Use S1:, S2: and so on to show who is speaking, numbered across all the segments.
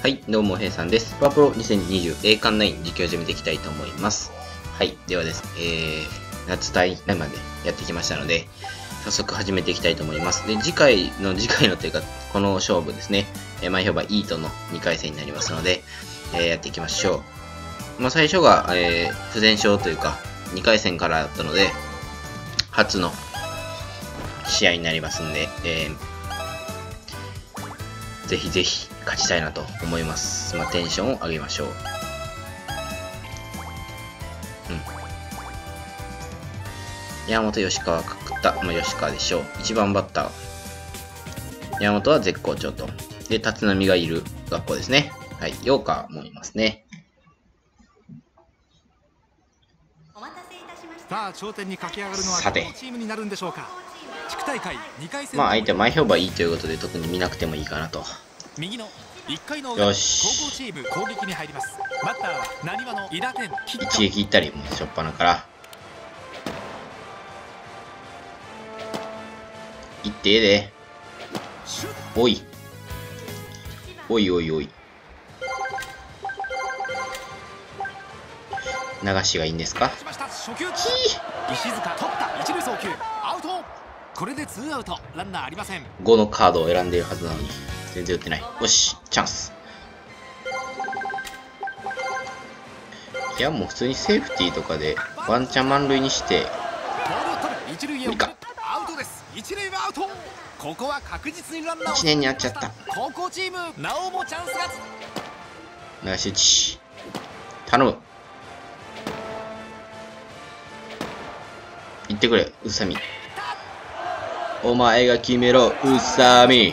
S1: はい、どうも、へいさんです。パワープロ2020栄冠9実況始めていきたいと思います。はい、ではですね、夏大までやってきましたので、早速始めていきたいと思います。で、次回のというか、この勝負ですね、前評判いいとの2回戦になりますので、やっていきましょう。まあ、最初が、不戦勝というか、2回戦からだったので、初の試合になりますんで、ぜひぜひ勝ちたいなと思います。まあ、テンションを上げましょう。山本、吉川、角田、まあ、吉川でしょう。1番バッター。山本は絶好調と。で、立浪がいる学校ですね。はい、陽川もいますね。
S2: さあ、頂点に駆け上がるのはどのチームになるんでしょうか。地区大会2回戦。
S1: まあ、相手は前評判いいということで、特に見なくてもいいかなと。
S2: 右の1回の裏、高校チーム攻撃に入ります。バッターはなにわの伊田天。
S1: 一撃いったり、もうしょっぱなから。いってええで。おい。おいおいおい。流しがいいんですか。
S2: 初球石塚取った一塁送球アウト。これでツーアウト、ランナーありません。
S1: 5のカードを選んでいるはずなのに全然打ってない。よし、チャンス。いや、もう普通にセーフティーとかでワンチャン満塁にして無理か。
S2: アウトです。一塁はアウト。ここは確実にランナーを
S1: 1年になっちゃった。
S2: 高校チームなおもチャンスが。
S1: 流し打ち頼む。行ってくれ、宇佐美。お前が決めろ、宇佐美。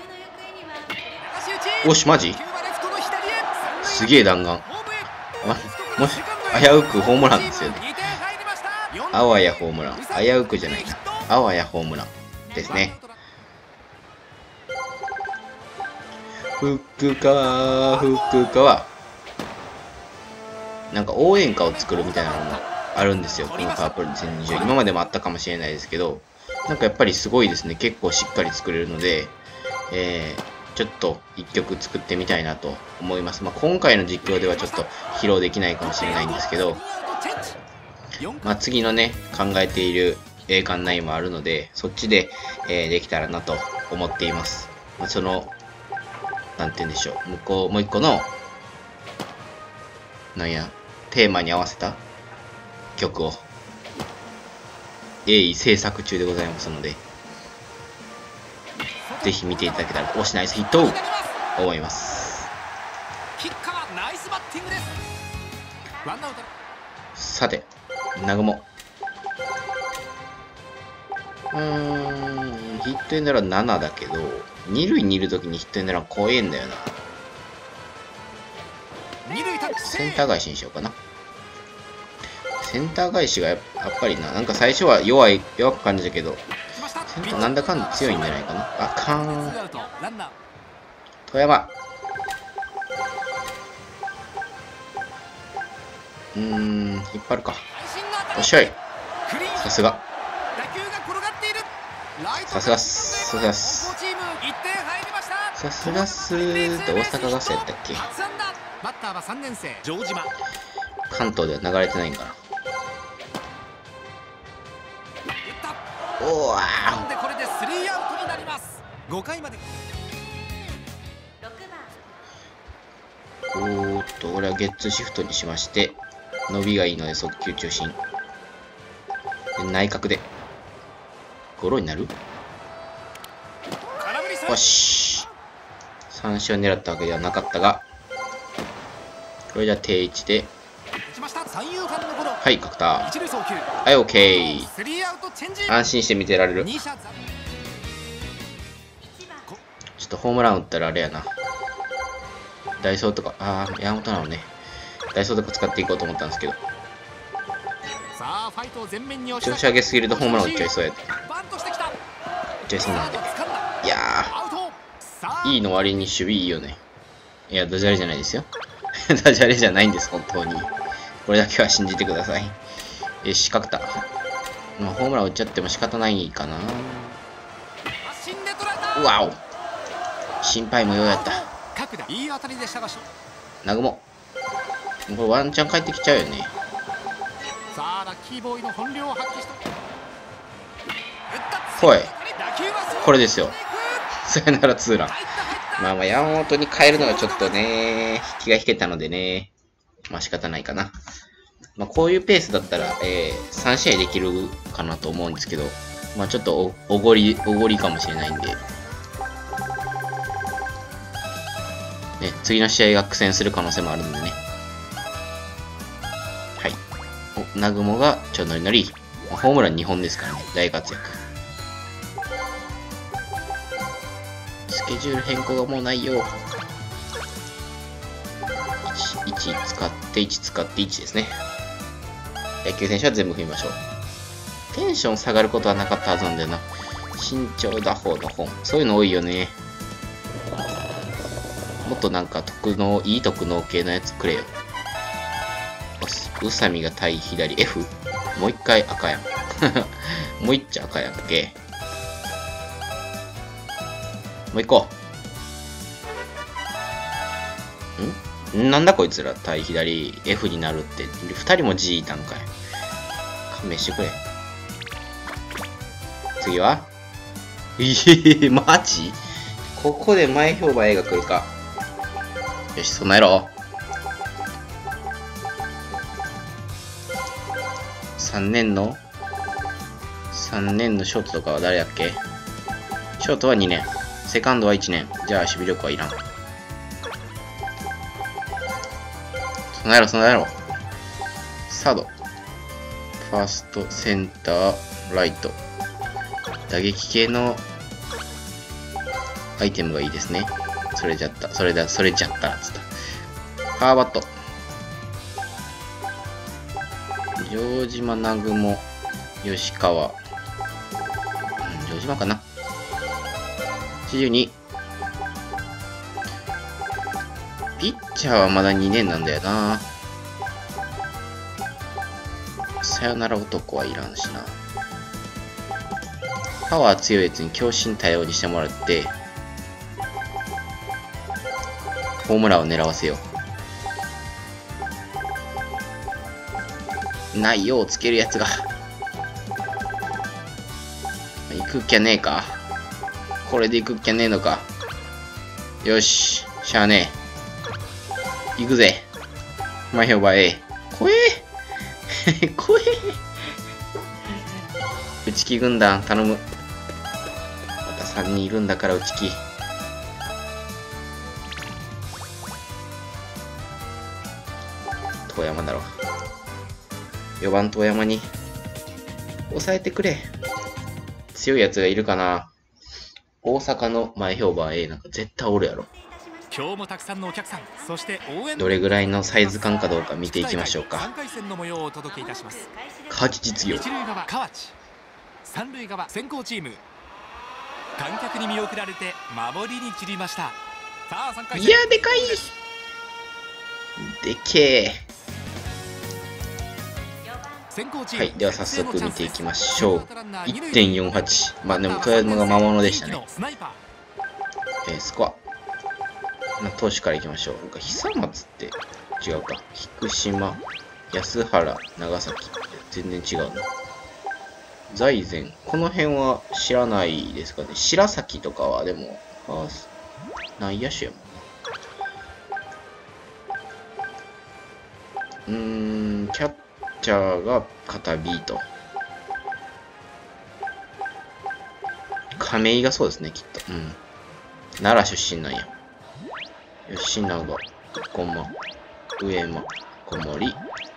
S1: おし、マジすげえ弾丸。もし危うくホームランですよね。あわやホームラン。危うくじゃないな。あわやホームランですね。福川。なんか応援歌を作るみたいなのもあるんですよ、このパワープロ2020。今までもあったかもしれないですけど、なんかやっぱりすごいですね。結構しっかり作れるので、ちょっと1曲作ってみたいなと思います。まあ、今回の実況ではちょっと披露できないかもしれないんですけど、まあ、次のね、考えている栄冠9もあるので、そっちで、できたらなと思っています。まあ、その、なんて言うんでしょう。もう一個の、なんや、テーマに合わせた曲を、鋭意制作中でございますので、ぜひ見ていただけたら、おしナイスヒットを思います。さて、南雲。ヒットエンドラン7だけど、二塁にいるときにヒットエンドラン怖えんだよな。センター返しにしようかな。センター返しがやっぱりなんか最初は弱く感じたけど、センターなんだかんだ強いんじゃないかな。あかん。富山。引っ張るか。おっしゃい。さすが。さすがっす。さすがっすーって大阪ガスやったっけ。
S2: バッターは3年生城島。
S1: 関東では流れてないんかな。おわ
S2: ー。これで3アウトになります。5回まで。
S1: これはゲッツーシフトにしまして、伸びがいいので速球中心。で内角でゴロになる。よし。三振を狙ったわけではなかったが、これじゃ定位置で、はい、角田。はい、オッケー。安心して見てられる。ちょっとホームラン打ったらあれやな。ダイソーとか、山本なのね。ダイソーとか使っていこうと思ったんですけど。調子上げすぎるとホームラン打っちゃいそうやで。打っちゃいそうなんで。いやー、いいの割に守備いいよね。いや、ダジャレじゃないですよ。ダジャレじゃないんです、本当に。これだけは信じてください。よし、角田。まあ、ホームラン打っちゃっても仕方ないかな。うわお。心配無用やった。
S2: 角田いい当たりでしたが
S1: 南雲。これワンチャン帰ってきちゃうよね。
S2: さあラッキーボーイの本領を発揮した。
S1: ほい、これですよ。さよならツーラン。まあまあ山本に変えるのがちょっとね気が引けたのでね、まあ仕方ないかな。まあこういうペースだったら、3試合できるかなと思うんですけど、まあちょっとおごりかもしれないんで、ね、次の試合が苦戦する可能性もあるんでね。はい。南雲がちょノリノリ。ホームラン2本ですからね、大活躍。スケジュール変更がもうないよ。1使って1使って1ですね。野球選手は全部踏みましょう。テンション下がることはなかったはずなんだよな。身長打法そういうの多いよね。もっとなんかいい特納系のやつくれよ。宇佐美が対左 F。もう一回赤やん。もう一丁赤やんけ。もう一個。なんだこいつら対左 F になるって。二人も G いたんかい。勘弁してくれ。次はマジここで前評判 A が来るか。よし、備えろ。3年のショートとかは誰やっけ。ショートは2年。セカンドは1年。じゃあ守備力はいらん。備えろ。サード。ファースト、センター、ライト。打撃系のアイテムがいいですね。それじゃった。つった。パーバット。城島、南雲、吉川。城島かな。82。ピッチャーはまだ2年なんだよな。さよなら男はいらんしな。パワー強いやつに強心対応にしてもらって、ホームランを狙わせよう。ないよをつけるやつが。行くっきゃねえか。これで行くっきゃねえのか。よし、しゃあねえ。行くぜ。前評判 A。怖え怖え内木軍団頼む。また3人いるんだから内木。遠山だろ。4番遠山に抑えてくれ。強いやつがいるかな。大阪の前評判 A なんか絶対おるやろ。
S2: 今日もたくさんのお客さん、そして応援
S1: どれぐらいのサイズ感かどうか見ていきましょうか。
S2: 3回戦の模様をお届けいたします。
S1: 河内実業。
S2: 一塁側河内、三塁側先行チーム。観客に見送られて守りに散りました。さあ3回戦。
S1: いやでかい。でけえ。はい、では早速見ていきましょう。1.48。まあでも富山が魔物でしたね。スコア。投手からいきましょう。久松って違うか。菊島、安原、長崎。全然違うな。財前。この辺は知らないですかね。白崎とかはでも、内野手やもん。キャッチャーが片 B と。亀井がそうですね、きっと。奈良出身なんや。吉永、小間、上間、小森、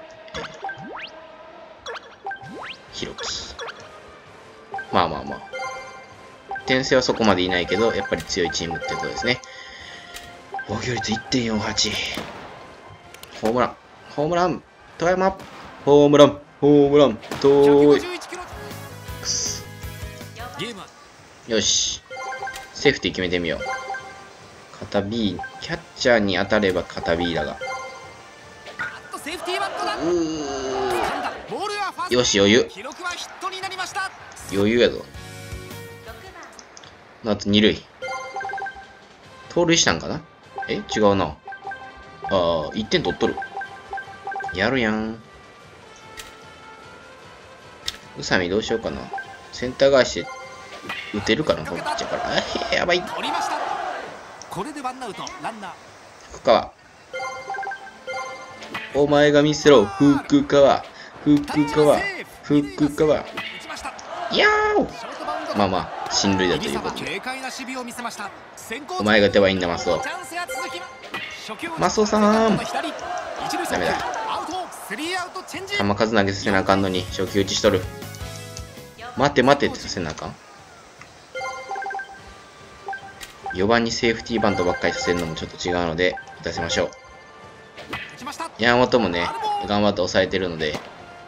S1: 弘樹。まあ。点数はそこまでいないけど、やっぱり強いチームってことですね。防御率 1.48。ホームラン、富山。ホームラン、遠い。くす。よし。セーフティー決めてみよう。片 B、キャッチャーに当たれば片 B だが。よし、余裕。余裕やぞ。あと2塁。盗塁したんかな。 違うな。1点取っとる。やるやん。宇佐美どうしようかな。センター返しで打てるかな、このピッチャーから。やばい。
S2: 取りました。これでワンアウト、ランナー。
S1: 福川。お前が見せろ、福川。福川。福川。いやー。まあまあ、進塁だということで。お前が打てばいいんだ、マスオ。マスオさん。ダメだ。球数投げさせなあかんのに、初球打ちしとる。待て待てってさせなあかん。4番にセーフティーバントばっかりさせるのもちょっと違うので、打たせましょう。山本もね、頑張って抑えてるので、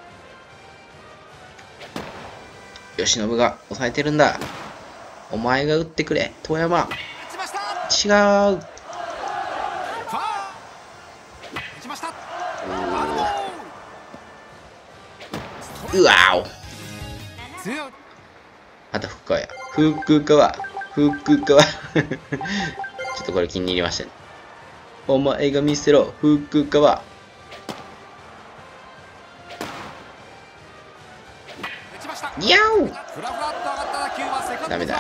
S1: 由伸が抑えてるんだ。お前が打ってくれ、遠山。違う。うわお。また福川や。福川。福川。ちょっとこれ気に入りましたね。お前が見せろ、福川。いやお。ダメだ。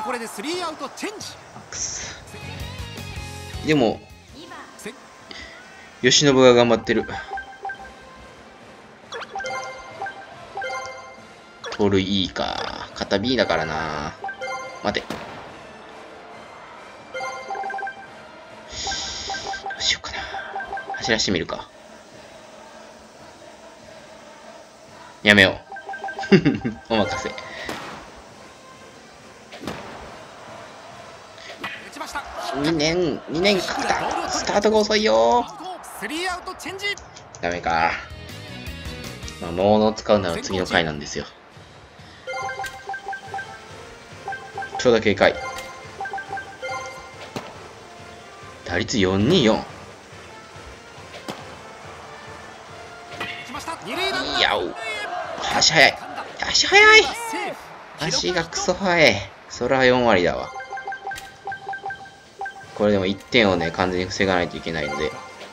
S1: でも、由伸が頑張ってる。盗塁いいか。肩 B だからな。待て。どうしようかな。走らしてみるか。やめよう。お任せ。2年かかった。スタートが遅いよ。ダメか。まあ、モードを使うなら次の回なんですよ。長打警戒。打率424。いやお。足速い。足速い。足がクソ速い。それは4割だわ。これでも1点をね、完全に防がないといけないので。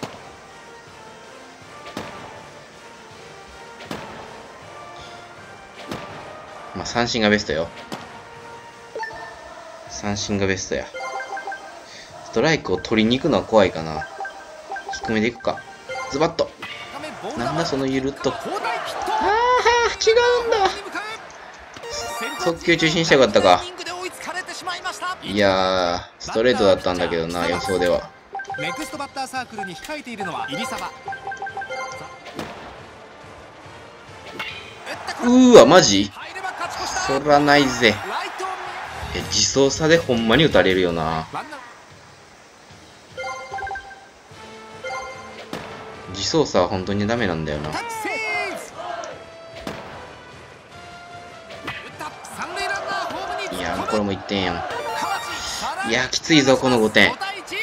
S1: まあ、三振がベストよ。三振がベストや。ストライクを取りに行くのは怖いかな。低めでいくか。ズバッと。なんだそのゆるっと。ああ、違うんだ。速球中心したかったか。いやー、ストレートだったんだけどな、予想では。
S2: ネクストバッターサークルに控えているのは入澤。
S1: わ、マジ？そらないぜ。自走差でほんまに打たれるよな。自走差は本当にダメなんだよな。いやー、これも1点やん。いやー、きついぞ、この5点。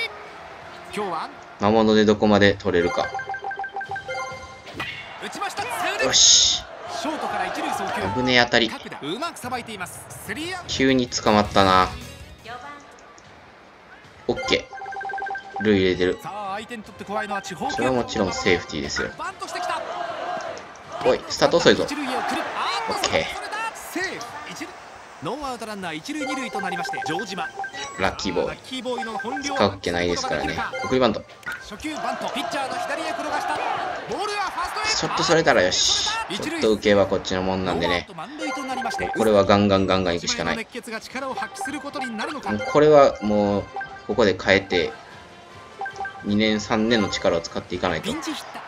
S1: 魔物でどこまで取れるか。よし。危ねえ当たり。急に捕まったな。オッケー。塁入れてる。それはもちろんセーフティーですよ。おい、スタート遅いぞ。オッケー。
S2: ノーアウトランナー一塁二塁となりまして、城島。
S1: ラッキーボーイ。使うっけないですからね。送りバント。ちょっとそれたらよし。ちょっと受けはこっちのもんなんでね。これはガンガンガンガンいくしかない。これはもう、ここで変えて、2年3年の力を使っていかないと。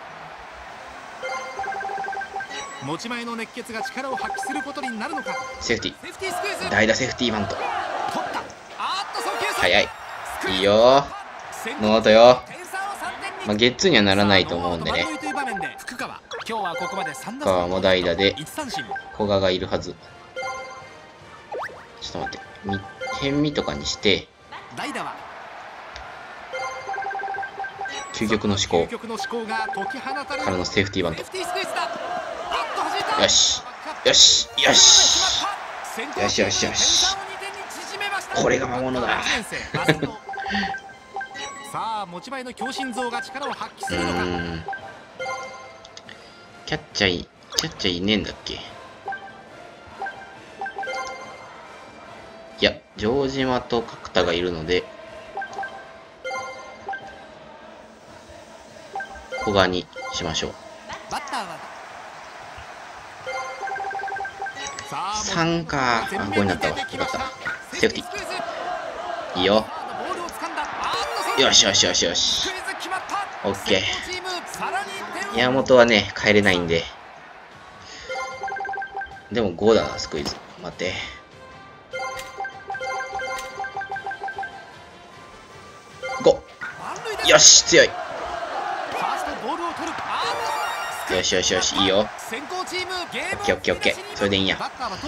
S2: 持ち前の熱血が力を発揮することになるのか。
S1: セーフティー。代打セーフティーバント。早い。いいよ。ノートよ。まあ、ゲッツーにはならないと思うんでね。福川も代打で、古賀がいるはず。ちょっと待って。辺見とかにして、究極の思考からのセーフティーバント。よしよしよしよしよしよし。これが魔物だ。
S2: さあ持ち前の強心臓が力を発揮するのか。
S1: キャッチャーいねえんだっけ。いや、城島と角田がいるので、古賀にしましょう。
S2: バッターは
S1: 3か。あ、5になったわ。よかった。セーフティー。いいよ。よしよしよしよし。オッケー。山本はね、帰れないんで。でも5だな、スクイズ。待て。5。よし、強い。よしよしよし、いいよ。オッケーオッケーオッケー。それでいいんや。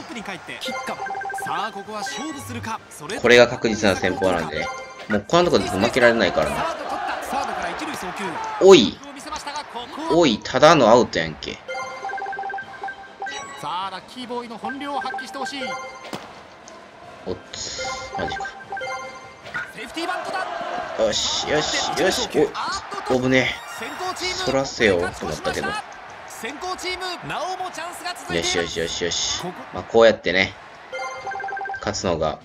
S1: これが確実な戦法なんでね。もうこんなとこで負けられないからな。おいおい、ただのアウトやんけ。
S2: さあラッキーボーイの本領を発揮してほしい。
S1: おっつ、マジか。
S2: セーフティーバントだ。
S1: よしよしよし。おぶねえ。そらせよと思ったけど。
S2: 先行チームなおもチャンスが続いている。
S1: よしよしよしよし。まあこうやってね、勝つのが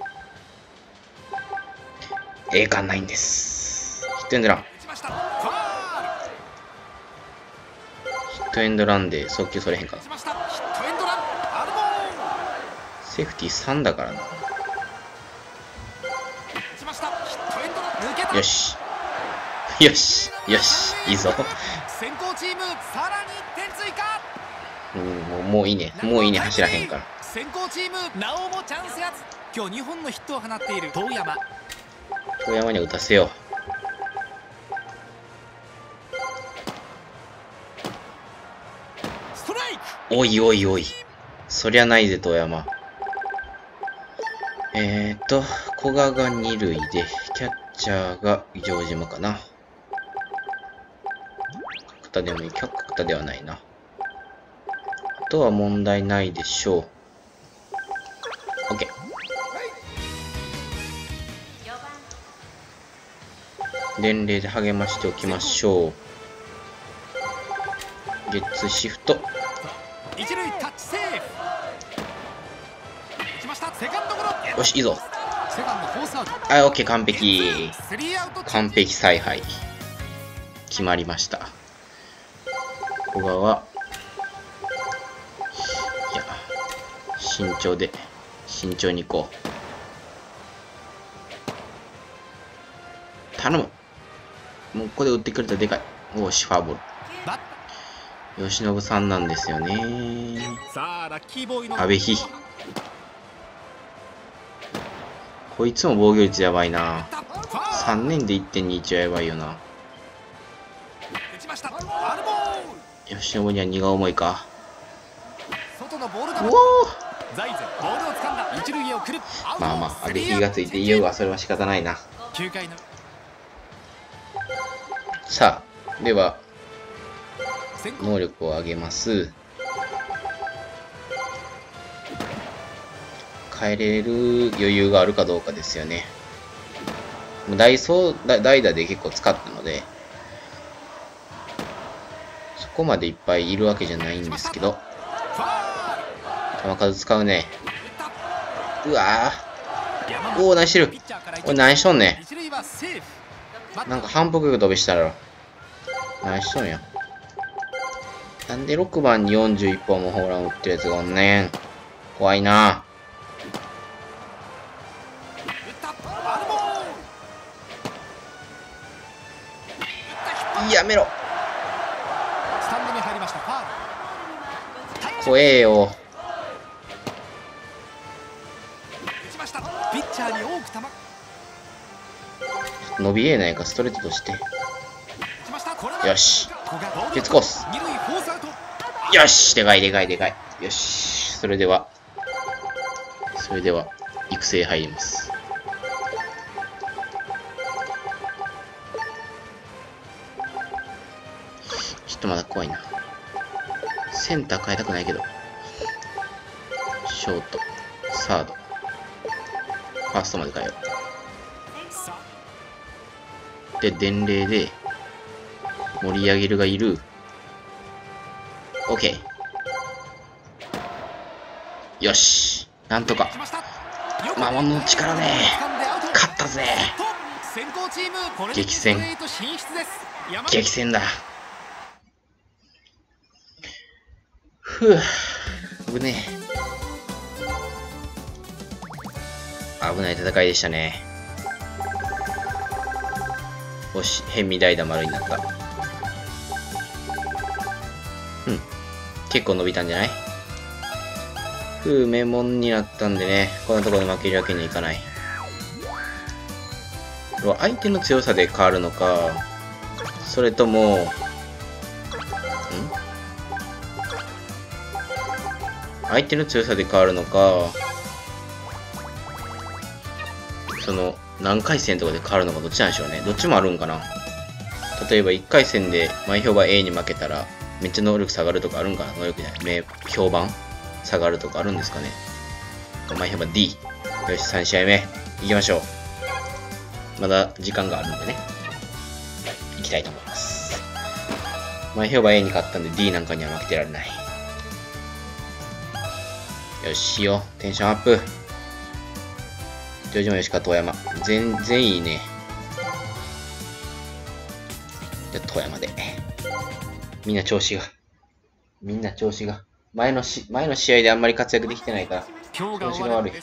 S1: 栄冠ないんです。ヒットエンドラン。ヒットエンドランで送球それへんか。セーフティー3だからな。よしよしよし、いいぞ。
S2: 先行チームさらに1点追加。
S1: もういいね、もういいね、走らへんから。
S2: 先行チームなおもチャンスやつ。今日2本のヒットを放っている遠山。
S1: 遠山には打たせよ
S2: う。ストライク。
S1: おいおいおい、そりゃないぜ遠山。古賀が2塁で、キャッチャーが城島かな。角田でもいい。角田ではないな。あとは問題ないでしょう。OK。伝令で励ましておきましょう。ゲッツシフト。
S2: 一塁タッチセーフ。打ちました。セカンドゴロ。
S1: よし、いいぞ。
S2: セカンドフォースアウト。
S1: はい、OK、完璧。完璧采配。決まりました。古賀は、いや、慎重に行こう。頼む。もうここで打ってくれたらでかい。おし、ファーボール。由伸さんなんですよね。
S2: さあラッキーボーイの
S1: 阿部比。こいつも防御率やばいな。3年で 1.21 はやばいよな。由伸には荷が重いか。まあまあ、阿部比がついていようが、それは仕方ないな。さあ、では、能力を上げます。変えれる余裕があるかどうかですよね。代打で結構使ったので、そこまでいっぱいいるわけじゃないんですけど、球数使うね。うわぁ。おお、何してる。おい、何しとんねん。なんか反復横飛びしたら、何しとんや。なんで6番に41本もホームラン打ってるやつがおんねん。怖いな。やめろ。怖えよ。伸びえないか、ストレートとして。よし。ゲッツコース。よし。でかい。よし。それでは、育成入ります。ちょっとまだ怖いな。センター変えたくないけど。ショート、サード、ファーストまで変えよう。 で、伝令で、盛り上げるがいる。OK。よし。なんとか。魔物の力ね。勝ったぜ。激戦。激戦だ。ふぅ。危ねえ。危ない戦いでしたね。よし、変身代打丸になった。うん。結構伸びたんじゃない？名門になったんでね、こんなところで負けるわけにはいかない。相手の強さで変わるのか、それとも、相手の強さで変わるのか、その、何回戦とかで変わるのかどっちなんでしょうね。どっちもあるんかな。例えば1回戦で前評判 A に負けたら、めっちゃ能力下がるとかあるんかな。能力じゃない。評判下がるとかあるんですかね。前評判 D。よし、3試合目。行きましょう。まだ時間があるんでね。行きたいと思います。前評判 A に勝ったんで D なんかには負けてられない。よしよ。テンションアップ。城島、吉川、遠山。全然いいね。じゃあ、遠山で。みんな調子が。前の試合であんまり活躍できてないから、調子が悪い。オッ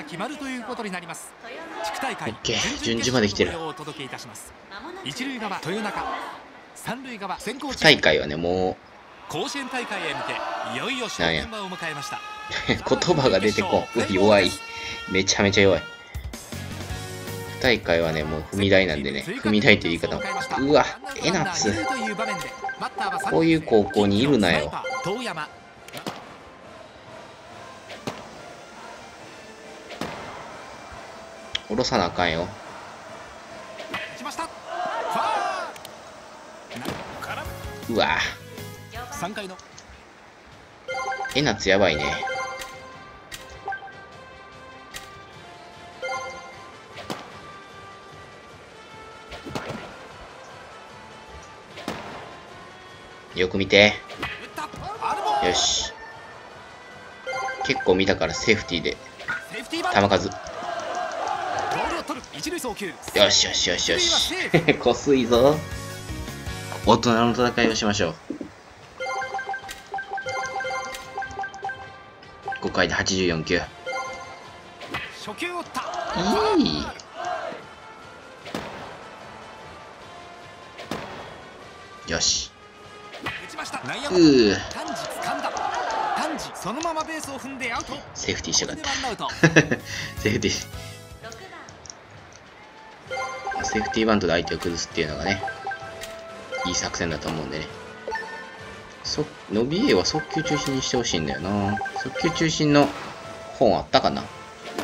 S1: ケー、順次まで来てる。大会はね、もう、
S2: 甲子園大会へ向け、いよいよ正念場を迎えました。
S1: 言葉が出てこん。弱い。めちゃめちゃ弱い。大会はね、もう踏み台なんでね、踏み台という言い方も。うわ、江夏。こういう高校にいるなよ。下ろさなあかんよ。うわ。江夏やばいね。よく見て。よし。結構見たからセーフティーで。球数。よしよしよしよし。こすいぞ。大人の戦いをしましょう。5回で84球。いい。よし。
S2: そのままベースを踏んでアウト。
S1: セーフティーしやがった。セーフティー。セーフティーバントで相手を崩すっていうのがね、いい作戦だと思うんでね。伸び A は速球中心にしてほしいんだよな。速球中心の本あったかな。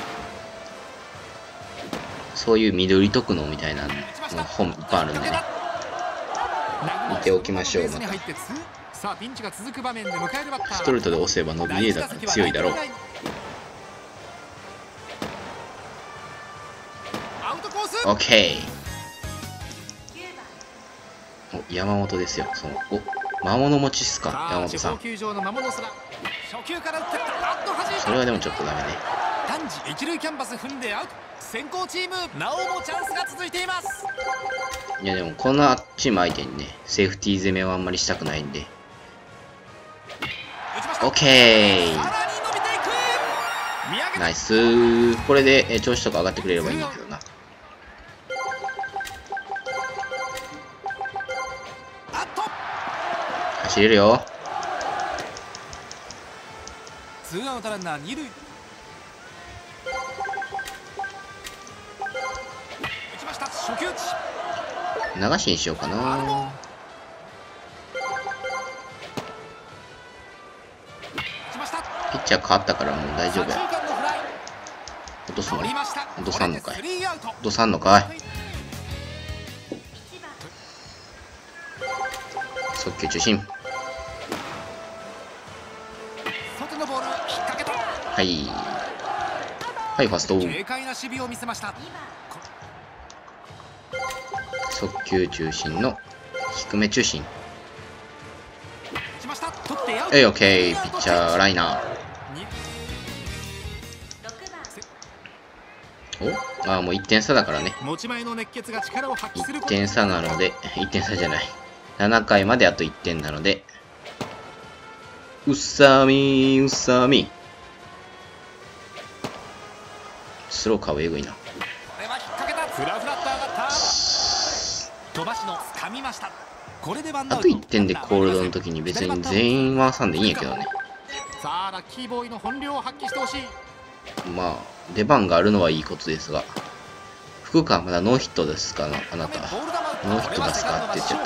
S1: そういう緑特能みたいなの本いっぱいあるんでね。見ておきましょう。またストレートで押せば伸び A だって強いだろう。オッケー。お、山本ですよ。魔物持ちっすか、山本さん。それはでもちょっとダメね。
S2: 一塁キャンバス踏んでアウト。先行チームなおもチャンスが続いています。
S1: いやでもこのチーム相手にね、セーフティー攻めはあんまりしたくないんで。オッケー。ナイス。これで調子とか上がってくれればいいんだけどな。走れるよ。
S2: ツーアウトランナー二塁。
S1: 流しにしようかな。ピッチャー変わったからもう大丈夫や。落とすの？落とさんのかい。落とさんのかい。速球中心。はい。はい、ファースト。 速球中心の低め中心。オッケー。ピッチャーライナー。お、もう1点差だからね。1点差なので、1点差じゃない。7回まであと1点なので、うっさみー、うっさみ。スローカーはえぐいな。あと1点でコールドの時に別に全員回さんでいいんやけどね。まあ、出番があるのはいいことですが。福川まだノーヒットですかな、あなた。ノーヒットですかって言っちゃった。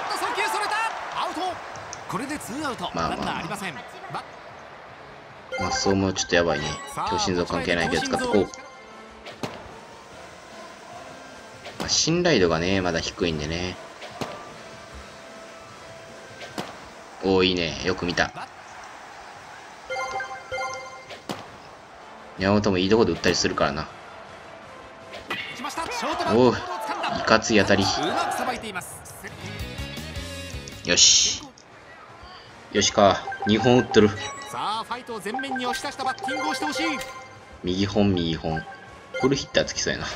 S1: まあまあまあ。そうもちょっとやばいね。今日心臓関係ないけど使っとこう。まあ、信頼度がね、まだ低いんでね。おー、いいね。よく見た。山本もいいとこで打ったりするからな。おう、いかつい当たり。よし。よしか。2本打ってる。右本、右本。フルヒッターつきそうやな。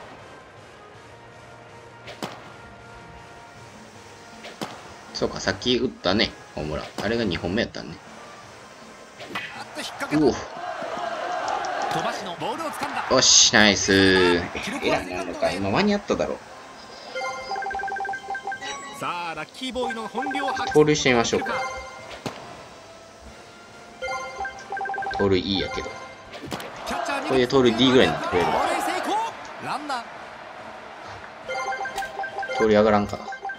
S1: そうか、さっき打ったね、ホームラン。あれが2本目やったんね。うお。よし、ナイス。エラーなのか、今間に合っただろう。盗塁してみましょうか。盗塁いいやけど。これで盗塁 D ぐらいになってくれる。盗塁上がらんか。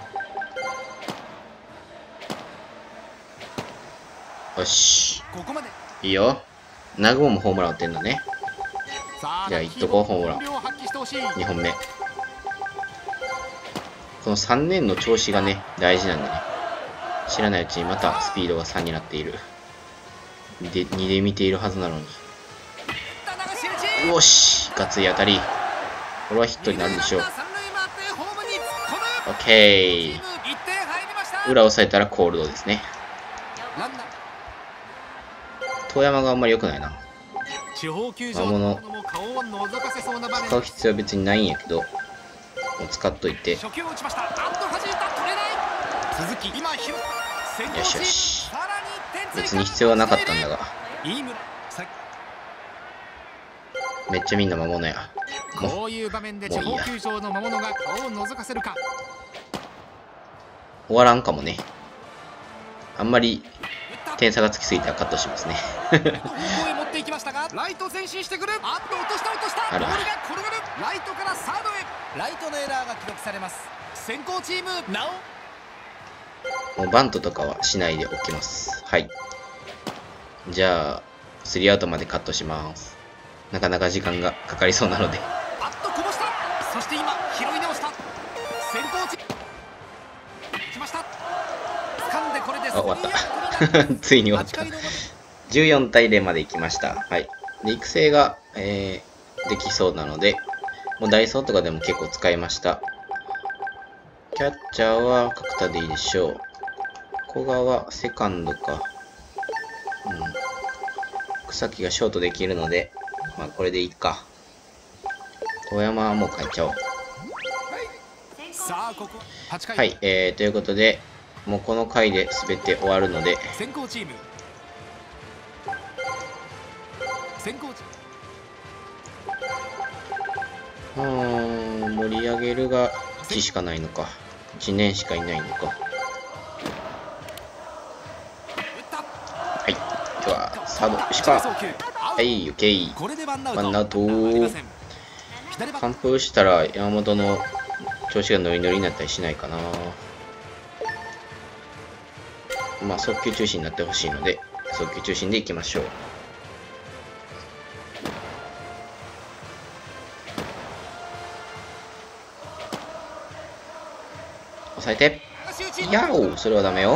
S1: よし。いいよ。ナグモもホームラン打ってんのね。じゃあ、いっとこう、ホームラン。2本目。この3年の調子がね、大事なんでね。知らないうちにまたスピードが3になっている。で、2で見ているはずなのに。よし、ガッツリ当たり。これはヒットになるでしょう。オッケー。裏を押さえたらコールドですね。遠山があんまり良くないな。魔物使う必要は別にないんやけど、もう使っといて。よしよし。別に必要はなかったんだが。めっちゃみんな魔物や。もういいや。終わらんかもね。あんまり点差がつきすぎたらカットしますね。あら。もうバントとかはしないでおきます。はい。じゃあ、3アウトまでカットします。なかなか時間がかかりそうなので。あ、終わった。ついに終わった。14対0まで行きました。はい。で、育成が、できそうなので、もうダイソーとかでも結構使いました。キャッチャーは角田でいいでしょう。古賀はセカンドか。草木がショートできるので、まあこれでいいか。遠山はもう変えちゃおう。はい、ということで、もうこの回で全て終わるので、盛り上げるが1しかないのか。1年しかいないのか。はい、今日はサード、石川。はい、オッケー。ワンアウト。完封したら山本の調子がノリノリになったりしないかな。まあ速球中心になってほしいので、速球中心でいきましょう。抑えて。いやお、それはダメよ。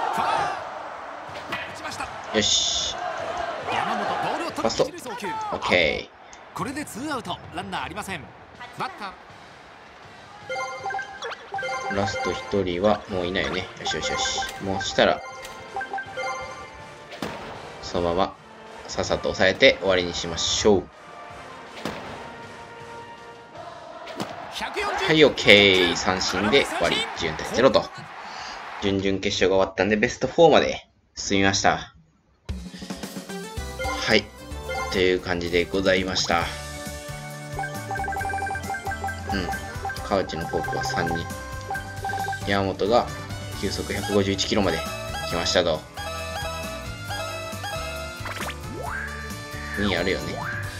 S1: よし。ファースト。オッケー。
S2: これで2アウト、ランナーありません。バッタ
S1: ラスト1人はもういないよね。よしよしよし。もうしたら、そのままさっさと抑えて終わりにしましょう。はい、OK。三振で終わり。10対0と。準々決勝が終わったんで、ベスト4まで進みました。はい。という感じでございました。川内のフォークは3人。山本が球速151キロまで来ましたと。2あるよね。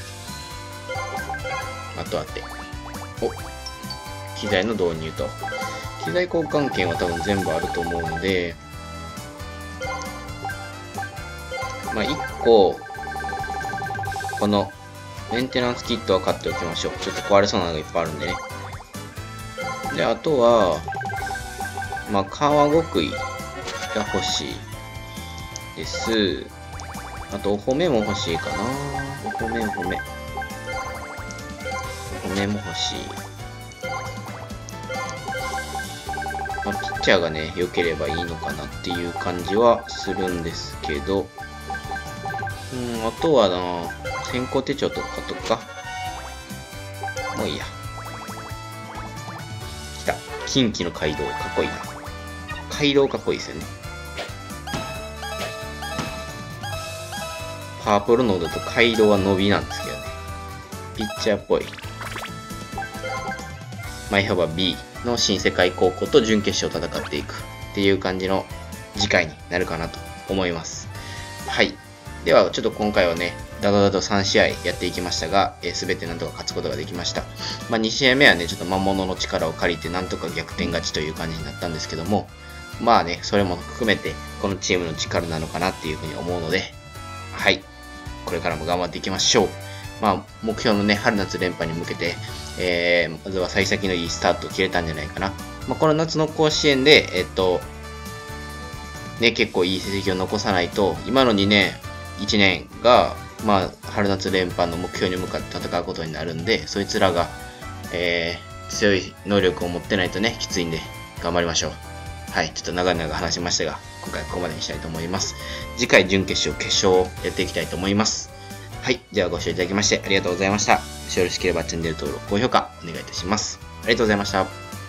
S1: あとあって。お、機材の導入と。機材交換券は多分全部あると思うので、まあ1個、このメンテナンスキットは買っておきましょう。ちょっと壊れそうなのがいっぱいあるんでね。で、あとは、まあ、川極意が欲しいです。あと、お褒めも欲しいかな。お褒め。お褒めも欲しい。まあ、ピッチャーがね、良ければいいのかなっていう感じはするんですけど、あとはな、先行手帳とかとか、もういいや。来た。近畿の街道、かっこいいな。街道かっこいいですよね。パープルノードと街道は伸びなんですけどね。ピッチャーっぽい。いわば B の新世界高校と準決勝を戦っていくっていう感じの次回になるかなと思います。はい。では、ちょっと今回はね、ダダダと3試合やっていきましたが、全てなんとか勝つことができました。まあ、2試合目はね、ちょっと魔物の力を借りて、なんとか逆転勝ちという感じになったんですけども、まあね、それも含めて、このチームの力なのかなっていうふうに思うので、はい。これからも頑張っていきましょう。まあ、目標のね、春夏連覇に向けて、まずは幸先のいいスタートを切れたんじゃないかな。まあ、この夏の甲子園で、ね、結構いい成績を残さないと、今の2年、1年が、まあ、春夏連覇の目標に向かって戦うことになるんで、そいつらが、強い能力を持ってないとね、きついんで、頑張りましょう。はい、ちょっと長々話しましたが、今回はここまでにしたいと思います。次回、準決勝、決勝をやっていきたいと思います。はい、ではご視聴いただきましてありがとうございました。よろしければチャンネル登録、高評価お願いいたします。ありがとうございました。